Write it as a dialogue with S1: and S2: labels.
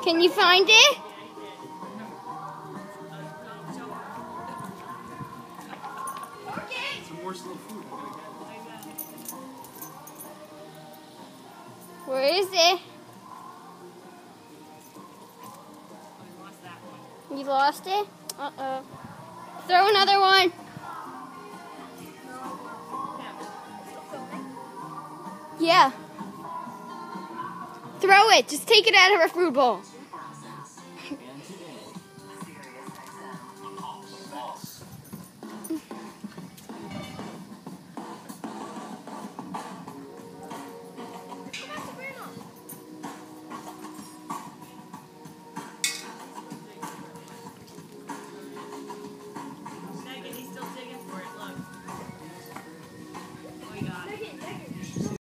S1: Can you find it?
S2: Some more slow food.
S1: Where is it? You lost it? Uh-oh. Throw another one. Yeah. Throw it. Just take it out of her food bowl.